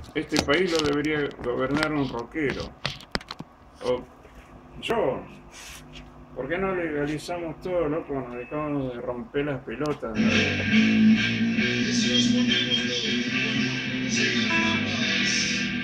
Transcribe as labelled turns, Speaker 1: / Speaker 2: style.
Speaker 1: Este país lo debería gobernar un rockero. O yo. ¿Por qué no legalizamos todo, loco? Nos dejamos de romper las pelotas de una vez.
Speaker 2: Eso es porque cuando llega la paz,